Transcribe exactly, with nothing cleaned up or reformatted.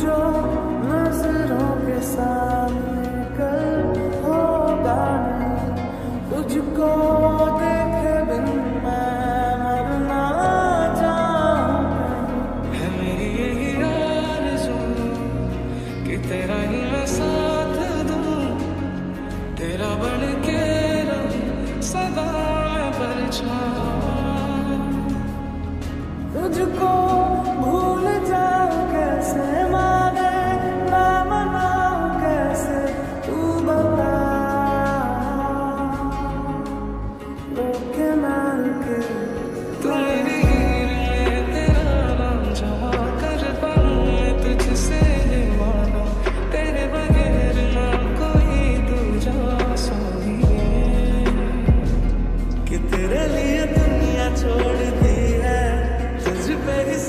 जो नजरों के सामने कल होगा नहीं, तुझको देखे बिन मैं मरना चाहूं। है मेरी यही आरज़ू कि तेरा ही मैं साथ दूं, तेरा बन के रहूं सदा मैं परछाई। तुझको भूल जाऊं कैसे, माने ना मनाऊं कैसे, तू बता। रोके ना रुके तू मेरी हीर में तेरा नाम जमा कर पाऊं मैं तुझसे ये माना, तेरे बगैर ना कोई दूजा सोइए। कि तेरे लिए दुनिया छोड़ दी है, तुझ पे ही